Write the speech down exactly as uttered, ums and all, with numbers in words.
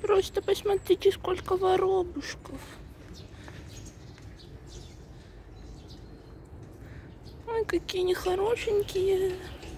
Просто посмотрите, сколько воробушков. Ой, какие они хорошенькие.